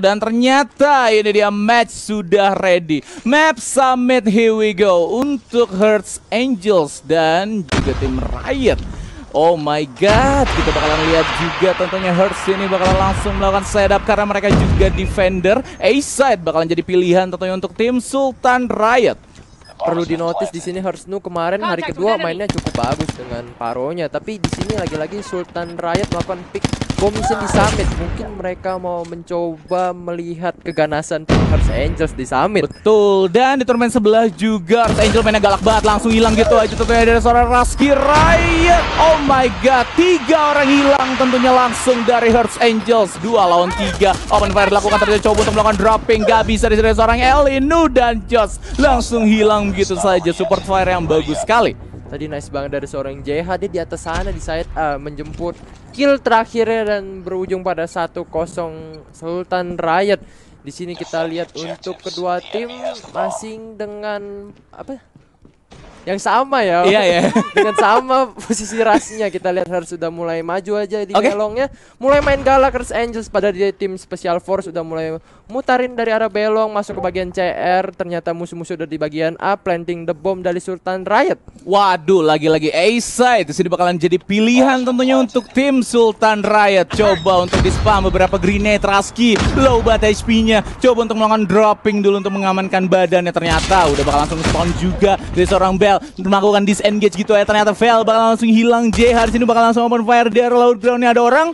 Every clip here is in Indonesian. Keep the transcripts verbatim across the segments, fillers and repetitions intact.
Dan ternyata ini dia match sudah ready. Map Summit, here we go. Untuk Hearts Angels dan juga tim Riot. Oh my god, kita bakalan lihat juga tentunya Hearts ini bakalan langsung melakukan setup karena mereka juga defender. A-side bakalan jadi pilihan tentunya untuk tim Sultan Riot. Perlu dinotis di sini Hearts Nu kemarin hari kedua mainnya cukup bagus dengan paronya, tapi di sini lagi-lagi Sultan Riot melakukan pick bom mission di Summit. Mungkin mereka mau mencoba melihat keganasan tim Hearts Angels di Summit. Betul, dan di turnamen sebelah juga Hearts Angels mainnya galak banget, langsung hilang gitu aja tentunya dari seorang Rasky Riot. Oh my god, tiga orang hilang tentunya langsung dari Hearts Angels. Dua lawan tiga, open fire dilakukan terjadi, coba untuk melakukan dropping, gak bisa dari seorang Elinu dan Josh langsung hilang gitu saja. Support fire yang bagus sekali. Tadi nice banget dari seorang J H, dia di atas sana di side A menjemput kill terakhirnya dan berujung pada satu kosong Sultan Riot. Di sini kita lihat untuk kedua tim masing dengan apa? Yang sama ya. Iya ya. Dengan sama posisi rasnya. Kita lihat Hearts sudah mulai maju aja di okay. belongnya. Mulai main galak Hearts Angels, pada dia tim Special Force sudah mulai mutarin dari arah belong masuk ke bagian C R. Ternyata musuh-musuh udah di bagian A, planting the bomb dari Sultan Riot. Waduh, lagi-lagi A-side. Di sini bakalan jadi pilihan tentunya untuk tim Sultan Riot. Coba untuk di-spam beberapa grenade. Rasky low banget H P-nya. Coba untuk melakukan dropping dulu untuk mengamankan badannya. Ternyata udah bakal langsung spawn juga dari seorang Bell melakukan disengage gitu ya. Ternyata Vel bakal langsung hilang. J H di sini bakal langsung open fire. Di area low ground-nya ada orang.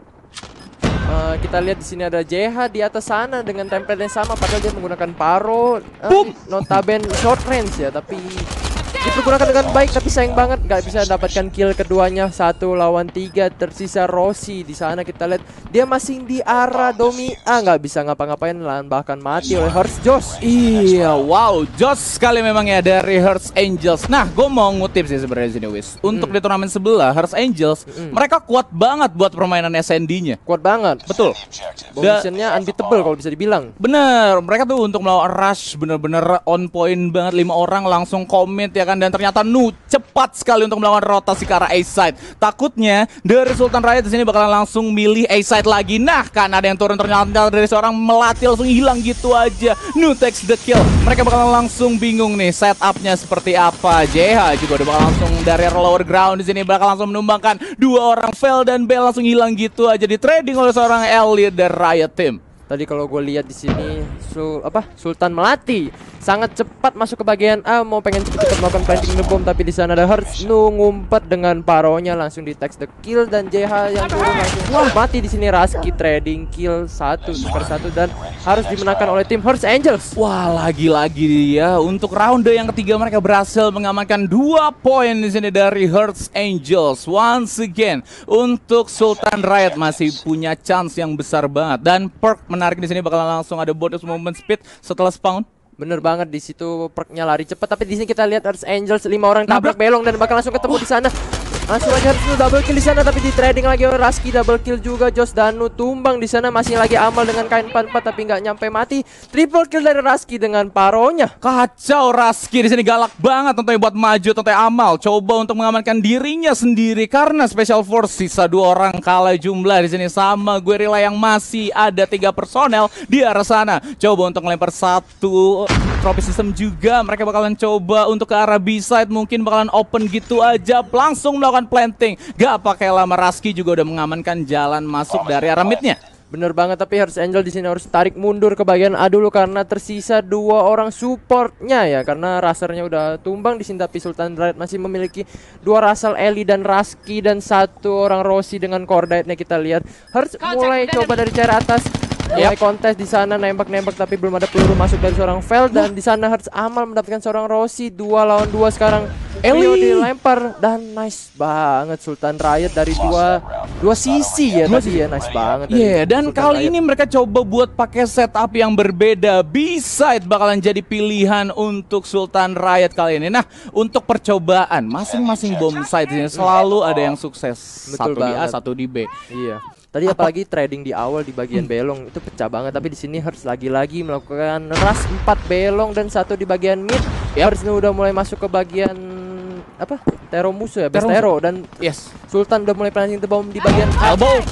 Uh, kita lihat di sini ada J H di atas sana dengan template yang sama, padahal dia menggunakan paro. Uh, notabene short range ya, tapi dipergunakan dengan baik, tapi sayang banget nggak bisa dapatkan kill keduanya. Satu lawan tiga, tersisa Rossi di sana. Kita lihat dia masih di arah Domi A, nggak bisa ngapa-ngapain, bahkan mati oleh Hearts Josh. Iya, wow, Josh sekali memang ya dari Hearts Angels. Nah, gue mau ngutip sih sebenarnya di sini, Wis. Untuk mm. di turnamen sebelah Hearts Angels, mm. mereka kuat banget buat permainan S N D-nya. Kuat banget, betul. Positionnya unbeatable kalau bisa dibilang. Bener, mereka tuh untuk melawan rush bener-bener on point banget. Lima orang langsung commit ya kan. Dan ternyata Nu cepat sekali untuk melawan rotasi ke arah A-side. Takutnya dari Sultan Riot di sini bakalan langsung milih A-side lagi. Nah, kan ada yang turun ternyata dari seorang melati langsung hilang gitu aja. Nu takes the kill. Mereka bakalan langsung bingung nih setupnya seperti apa. J H juga udah bakal langsung dari lower ground di sini bakal langsung menumbangkan dua orang Vel dan Bell langsung hilang gitu aja di trading oleh seorang Elliot dari Riot Team. Tadi kalau gue lihat di sini Sul apa Sultan Melati sangat cepat masuk ke bagian A, mau pengen cepet-cepet melakukan planting the bomb, tapi di sana ada Hearts Nu ngumpet dengan paronya langsung di text the kill, dan J H yang turun langsung wah mati di sini. Rasky trading kill satu per satu dan harus dimenangkan oleh tim Hearts Angels. Wah, lagi-lagi dia untuk ronde yang ketiga mereka berhasil mengamankan dua poin di sini dari Hearts Angels. Once again untuk Sultan Riot masih punya chance yang besar banget, dan perk menarik di sini bakalan langsung ada bonus movement speed setelah spawn. Bener banget, di situ perknya lari cepat, tapi di sini kita lihat Hearts Angels lima orang tabrak belong dan bakal langsung ketemu di sana. Langsung aja Hearts Nu double kill di sana, tapi di trading lagi oleh Rasky, double kill juga. Josh dan Nu tumbang di sana, masih lagi amal dengan kain empat empat tapi nggak nyampe mati. Triple kill dari Rasky dengan paronya. Kacau Rasky di sini, galak banget tentunya buat maju, tentunya amal coba untuk mengamankan dirinya sendiri karena Special Force sisa dua orang kalah jumlah di sini sama Guerrilla yang masih ada tiga personel di arah sana. Coba untuk melempar satu trophy system juga, mereka bakalan coba untuk ke arah B-side, mungkin bakalan open gitu aja, langsung melakukan planting. Gak pakai lama, Rasky juga udah mengamankan jalan masuk dari arah midnya. Bener banget, tapi Hearts Angel di sini harus tarik mundur ke bagian A dulu karena tersisa dua orang supportnya ya, karena rasernya udah tumbang di sini, tapi Sultan Riot masih memiliki dua Russell, Ellie dan Rasky dan satu orang Rossi dengan Cordite-nya. Kita lihat Hearts mulai coba dari cara atas, mulai kontes di sana, nembak-nembak tapi belum ada peluru masuk dari seorang Vel, dan di sana Hearts amal mendapatkan seorang Rossi. Dua lawan dua sekarang. Elio dilempar dan nice banget Sultan Riot dari dua dua sisi ya tadi ya, nice banget. Iya, yeah, dan Sultan kali Riot. ini mereka coba buat pakai setup yang berbeda. B-side bakalan jadi pilihan untuk Sultan Riot kali ini. Nah, untuk percobaan masing-masing bomb site ini selalu ada yang sukses. Betul satu di A, banget. satu di B. Iya. Tadi Apa? apalagi trading di awal di bagian hmm. belong itu pecah banget, tapi di sini Hearts lagi-lagi melakukan rush empat belong dan satu di bagian mid. Yep. Hearts udah mulai masuk ke bagian apa? Tero musuh ya, best Tero, dan yes. Sultan udah mulai planting the bomb di bagian elbow.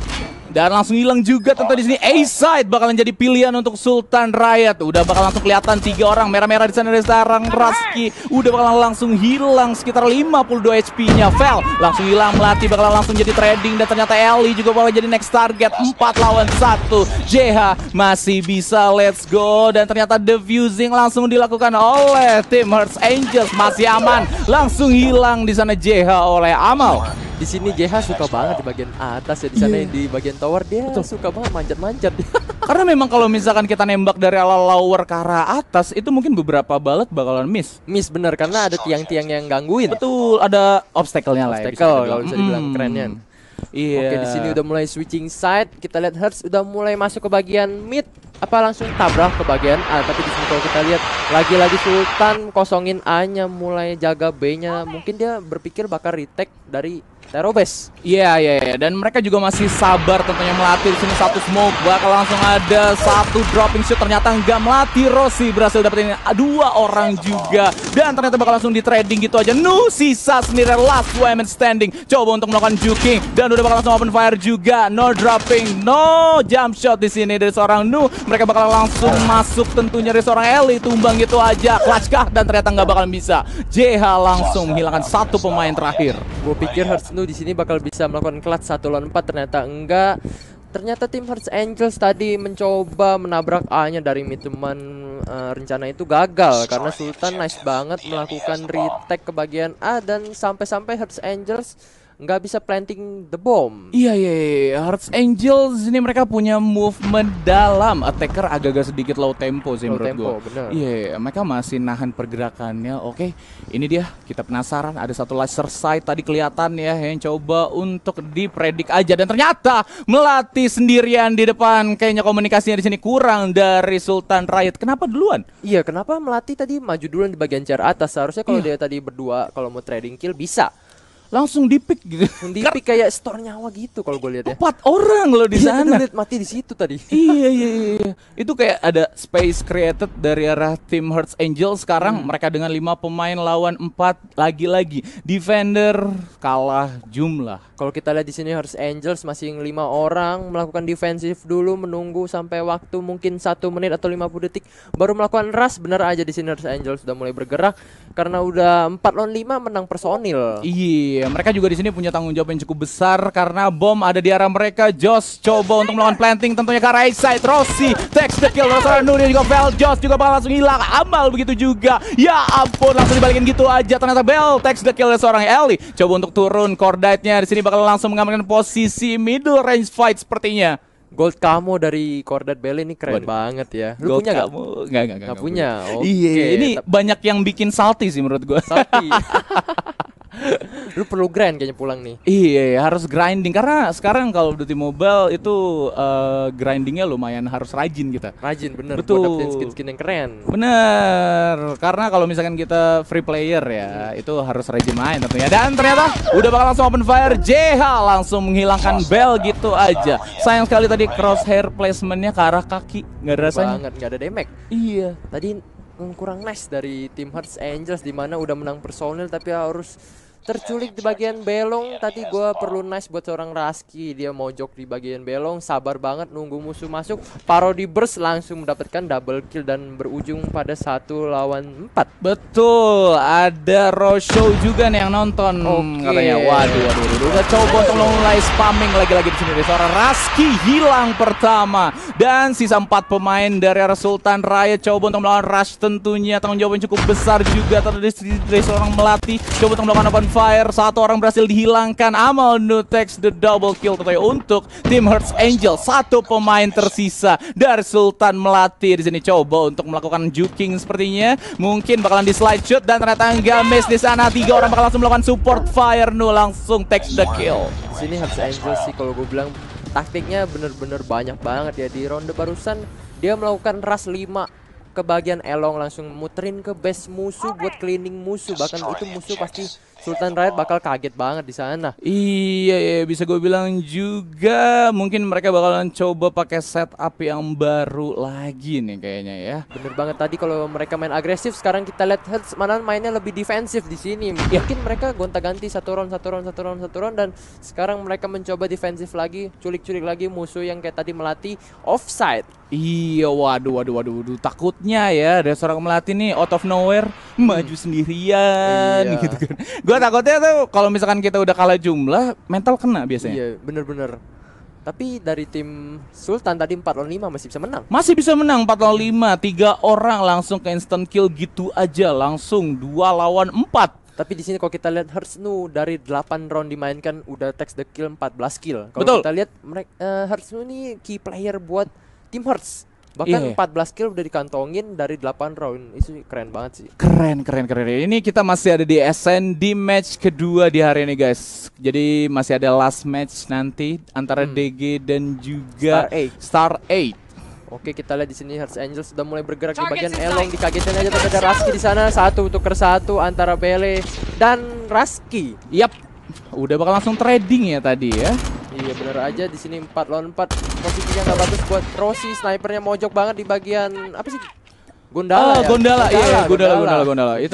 Dan langsung hilang juga tentu di sini. A-side bakalan jadi pilihan untuk Sultan Riot. Udah bakal langsung kelihatan tiga orang merah-merah di sana dari sekarang. Raski udah bakalan langsung hilang sekitar lima puluh dua H P-nya. Vel langsung hilang, Melati bakalan langsung jadi trading dan ternyata Ellie juga bakal jadi next target. Empat lawan satu. J H masih bisa, let's go. Dan ternyata defusing langsung dilakukan oleh tim Hearts Angels. Masih aman, langsung hilang di sana J H oleh Amal. Di sini J H suka banget di bagian atas ya, di sana Iya. yang di bagian tower dia suka banget manjat-manjat. Karena memang kalau misalkan kita nembak dari ala lower ke arah atas, itu mungkin beberapa balet bakalan miss. Miss bener karena ada tiang-tiang yang gangguin. Betul, ada obstacle-nya lah ya. Obstacle kalau bisa dibilang Mm. kerennya. Iya. Oke, di sini udah mulai switching side. Kita lihat Hearts udah mulai masuk ke bagian mid. Apa langsung tabrak ke bagian A? Tapi di sini kalau kita lihat lagi-lagi Sultan kosongin A-nya, mulai jaga B-nya. Mungkin dia berpikir bakal retake dari Terobes. Iya, iya, iya. Dan mereka juga masih sabar tentunya melatih. Di sini satu smoke, bakal langsung ada satu dropping shoot. Ternyata enggak melatih. Rossi berhasil dapetin dua orang juga. Dan ternyata bakal langsung di trading gitu aja. Nu sisa sendiri last woman standing. Coba untuk melakukan juking dan udah bakal langsung open fire juga. No dropping, no jump shot di sini dari seorang Nu. Mereka bakal langsung masuk tentunya dari seorang Ellie. Tumbang gitu aja. Clutch kah? Dan ternyata nggak bakal bisa. J H langsung menghilangkan satu pemain terakhir. Gue pikir Hearts Nu di sini bakal bisa melakukan clutch satu lawan empat, ternyata enggak. Ternyata tim Hearts Angels tadi mencoba menabrak A-nya dari mid, cuman uh, rencana itu gagal karena Sultan nice banget melakukan retake ke bagian A dan sampai-sampai Hearts Angels nggak bisa planting the bomb. Iya, iya, iya. Hearts Angels ini mereka punya movement dalam. Attacker agak-agak sedikit low tempo sih Low menurut tempo, gue. bener. Iya, iya, mereka masih nahan pergerakannya. Oke, ini dia. Kita penasaran. Ada satu laser sight tadi kelihatan ya, yang coba untuk dipredik aja. Dan ternyata melatih sendirian di depan. Kayaknya komunikasinya di sini kurang dari Sultan Riot. Kenapa duluan? Iya, kenapa Melati tadi maju duluan di bagian chair atas? Seharusnya kalau Iya. dia tadi berdua kalau mau trading kill bisa. Langsung dipik gitu. Di pick kayak store nyawa gitu kalau gue lihat ya. Empat orang loh di Iya, sana. bener, lihat mati di situ tadi. Iya, iya, iya. Itu kayak ada space created dari arah tim Hearts Angels. Sekarang Hmm. mereka dengan lima pemain lawan empat. Lagi-lagi defender kalah jumlah. Kalau kita lihat di sini Hearts Angels masih lima orang melakukan defensif dulu, menunggu sampai waktu mungkin satu menit atau lima puluh detik baru melakukan rush. Bener aja di sini Hearts Angels sudah mulai bergerak karena udah empat lawan lima menang personil. Iya, mereka juga di sini punya tanggung jawab yang cukup besar karena bom ada di arah mereka. Josh coba untuk melakukan planting tentunya ke arah side. Rossi takes the kill. Seorang Nuri juga Vel. Josh juga bakal langsung hilang. Amal begitu juga. Ya ampun, langsung dibalikin gitu aja. Ternyata Bell takes the kill dari seorang Ellie. Coba untuk turun Cordite-nya di sini bakal langsung mengamankan posisi middle range fight sepertinya. Gold Camo dari Cordat Bell ini keren Waduh. banget ya. Lu Gold punya gak? kamu? Nggak, nggak, Gak punya. Oke. Iya, ini banyak yang bikin salty sih menurut gua. Sakti. Lu perlu grind kayaknya pulang nih. Iya, harus grinding karena sekarang kalau Dota Mobile itu eh, grindingnya lumayan harus rajin kita. Rajin bener Betul. buat dapetin skin-skin yang keren. Bener, karena kalau misalkan kita free player ya, itu harus rajin main tentunya. Dan ternyata udah bakal langsung open fire, J H langsung menghilangkan Bell gitu aja. Sayang sekali tadi crosshair placementnya ke arah kaki, nggak ada rasanya. Banget nggak ada damage. Iya. Tadi mm, kurang nice dari tim Hearts Angels di mana udah menang personil tapi harus terculik di bagian belong. Tadi gua perlu nice buat seorang Raski, dia mojok di bagian belong, sabar banget nunggu musuh masuk, parody burst langsung mendapatkan double kill dan berujung pada satu lawan empat. Betul, ada Roshow juga nih yang nonton. Oke. Katanya, waduh, waduh, waduh, udah coba untuk mulai spamming lagi-lagi di sini. Seorang Raski hilang pertama dan sisa empat pemain dari arah Sultan Riot coba untuk melawan rush tentunya. Tanggung jawab yang cukup besar juga dari, dari seorang Melati. Coba untuk melakukan open fire, satu orang berhasil dihilangkan. Amal Nu takes the double kill tentunya untuk tim Hearts Angel. Satu pemain tersisa dari Sultan Melati di sini coba untuk melakukan juking sepertinya. Mungkin bakalan di slide shoot dan ternyata enggak miss di sana. Tiga orang bakal langsung melakukan support fire. Nu langsung takes the kill. Di sini Hearts Angels sih kalau gue bilang taktiknya bener-bener banyak banget ya. Di ronde barusan dia melakukan rush lima ke bagian Elong, langsung muterin ke base musuh buat cleaning musuh. Bahkan itu musuh pasti Sultan Riot bakal kaget banget di sana. Iya, iya, bisa gue bilang juga mungkin mereka bakalan coba pakai setup yang baru lagi nih kayaknya ya. Bener banget, tadi kalau mereka main agresif, sekarang kita lihat Hertz mana mainnya lebih defensif di sini. Mungkin mereka gonta-ganti satu round, satu round, satu round, satu round, dan sekarang mereka mencoba defensif lagi, culik-culik lagi musuh yang kayak tadi melatih offside. Iya, waduh, waduh, waduh, waduh. Takutnya ya ada seorang melatih nih out of nowhere maju sendirian Iya. gitu kan. Gue takutnya tuh kalau misalkan kita udah kalah jumlah, mental kena biasanya. Iya, bener-bener. Tapi dari tim Sultan tadi empat lawan lima masih bisa menang. Masih bisa menang empat lawan lima, tiga orang langsung ke instant kill gitu aja, langsung dua lawan empat. Tapi di sini kalau kita lihat Hertz nu dari delapan round dimainkan udah takes the kill empat belas kill. Kalau Betul. kita lihat mereka uh, Hertz nu ini key player buat tim Hertz. Bahkan Iya. empat belas kill udah dikantongin dari delapan round. Itu keren banget sih. Keren, keren, keren. Ini kita masih ada di S N di match kedua di hari ini guys. Jadi masih ada last match nanti antara Hmm. D G dan juga Star eight. Star eight. Oke, kita lihat di sini Hertz Angels sudah mulai bergerak di bagian Elong, dikagetin aja tapi ada Raski di sana, satu tuker satu antara Bele dan Raski. Yap. Udah bakal langsung trading ya tadi ya. Iya bener aja, di sini empat lawan empat, posisinya nggak bagus buat Rossi, snipernya mojok banget di bagian apa sih? Oh, Gondala ya? Gondala, iya, Gondala, Gondala, Gondala. Itu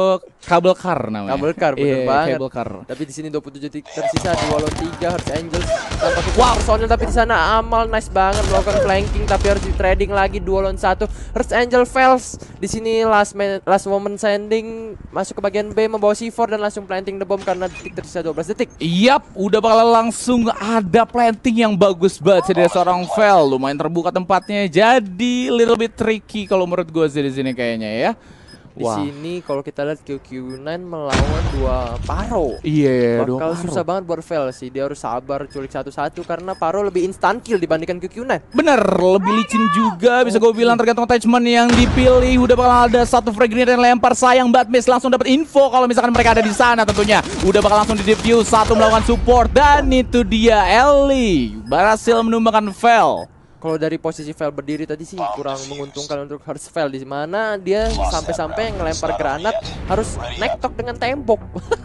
kabel car namanya. Kabel car, bener Iya, banget. kabel car. Tapi di sini dua puluh tujuh detik tersisa, dua lawan tiga Hertz Angels tanpa wow. personil, tapi di sana Amal nice banget melakukan flanking tapi harus di trading lagi dua lawan satu. Hertz Angel fails. Di sini last man, last moment sending masuk ke bagian B membawa C four dan langsung planting the bomb karena detik tersisa dua belas detik. Yap, udah bakal langsung ada planting yang bagus banget sih dari seorang Vel. Lumayan terbuka tempatnya, jadi little bit tricky kalau menurut gue sih di sini kayaknya ya. Di Wah. sini kalau kita lihat Q Q sembilan melawan dua Paro. Iya, dua Bakal Paro. susah banget buat Vel sih. Dia harus sabar culik satu-satu karena Paro lebih instant kill dibandingkan Q Q sembilan. Bener, lebih licin juga bisa gue bilang tergantung attachment yang dipilih. Udah bakal ada satu frag grenade yang lempar, sayang banget Miss langsung dapat info kalau misalkan mereka ada di sana tentunya. Udah bakal langsung di defuse, satu melakukan support dan itu dia Ellie berhasil menumbangkan Vel. Kalau dari posisi Vel berdiri tadi sih kurang menguntungkan untuk Hertz Vel, di mana dia sampai-sampai ngelempar granat harus nektok dengan tembok.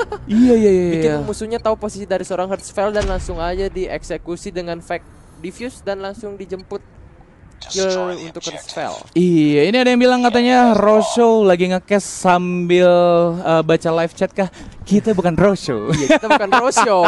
Iya iya iya. Bikin musuhnya tahu posisi dari seorang Hertz Vel dan langsung aja dieksekusi dengan fake diffuse dan langsung dijemput kill untuk Hertz Vel. Iya, ini ada yang bilang katanya Rosho lagi nge-cash sambil uh, baca live chat kah? Kita bukan Rosho. Iya, kita bukan Rosho.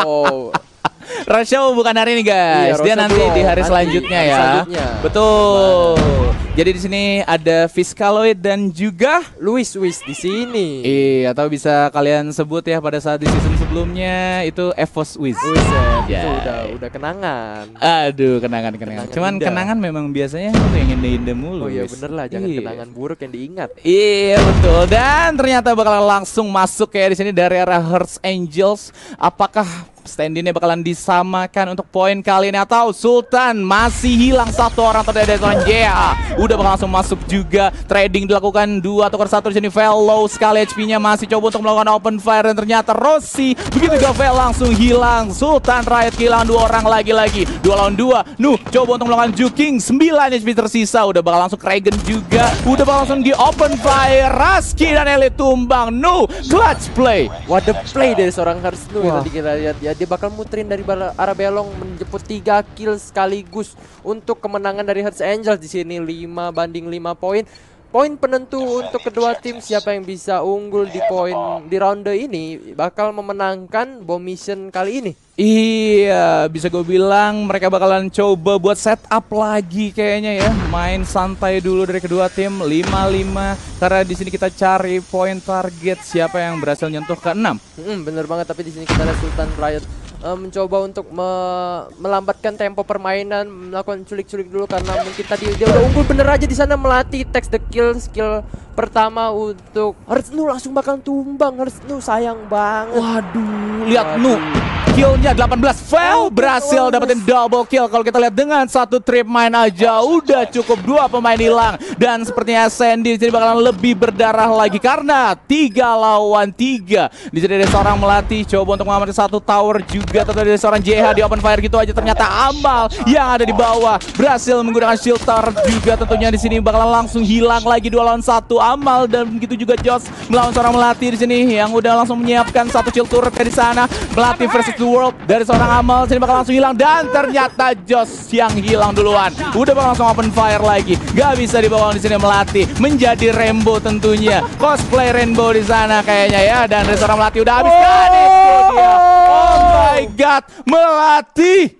Rosho bukan hari ini guys. Iya, Dia Rosho nanti belum. di hari Nanti, selanjutnya hari ya. selanjutnya. Betul. Jadi di sini ada Fiscaloid dan juga Luis Luis di sini. Iya, atau bisa kalian sebut ya pada saat di season sebelumnya itu Evos Wiz. Buset, Ya. itu udah udah kenangan. Aduh, kenangan kenangan. Kenangan Cuman indah. kenangan memang biasanya itu yang indah-indah mulu. Oh iya Wiz. bener lah, jangan Iya. kenangan buruk yang diingat. Iya betul, dan ternyata bakalan langsung masuk kayak di sini dari arah Hertz Angels. Apakah stand-innya bakalan disamakan untuk poin kali ini atau Sultan masih hilang satu orang terdapat dari seorang J A. Udah bakal langsung masuk juga. Trading dilakukan dua tukar satu di sini. Vel low sekali H P-nya, masih coba untuk melakukan open fire dan ternyata Rossi begitu juga Vel langsung hilang. Sultan Riot kehilangan dua orang lagi-lagi. Dua lawan dua. Nuh coba untuk melakukan juking, sembilan H P tersisa. Udah bakal langsung Kragen juga. Udah bakal langsung di open fire. Raski dan Elite tumbang. Nuh clutch play. What the play dari seorang Hertz Nu Wah. yang tadi kita lihat ya, dia bakal muterin dari bala- arah belong menjemput tiga kill sekaligus untuk kemenangan dari Hertz Angels di sini lima banding lima poin. Poin penentu untuk kedua tim, siapa yang bisa unggul di poin di ronde ini bakal memenangkan bomb mission kali ini. Iya, bisa gue bilang mereka bakalan coba buat setup lagi kayaknya ya. Main santai dulu dari kedua tim lima lima karena di sini kita cari poin target siapa yang berhasil nyentuh ke enam. Hmm, bener banget, tapi di sini kita lihat Sultan Riot eh, mencoba untuk me- melambatkan tempo permainan, melakukan culik-culik dulu karena mungkin tadi dia udah unggul bener aja di sana melatih text the kill skill pertama untuk Hersnu langsung bakal tumbang. Hersnu sayang banget. Waduh, lihat Nu. Waduh. Killnya delapan belas fail, berhasil dapetin double kill. Kalau kita lihat dengan satu trip main aja udah cukup dua pemain hilang. Dan sepertinya Sandy jadi bakalan lebih berdarah lagi karena tiga lawan tiga. Di sini ada seorang melatih coba untuk mengamankan satu tower juga. Tentu ada seorang J H di open fire gitu aja. Ternyata Amal yang ada di bawah berhasil menggunakan shield tower juga. Tentunya di sini bakalan langsung hilang lagi dua lawan satu Amal, dan begitu juga Joss melawan seorang melatih di sini yang udah langsung menyiapkan satu shield turret di sana. Melatih versus the world dari seorang Amal sini bakal langsung hilang, dan ternyata Joss yang hilang duluan. Udah bakal langsung open fire lagi. Gak bisa dibawa di sini melatih menjadi Rainbow tentunya. Cosplay Rainbow di sana kayaknya ya, dan dari seorang melatih udah habis kan itu dia. Oh my god, melatih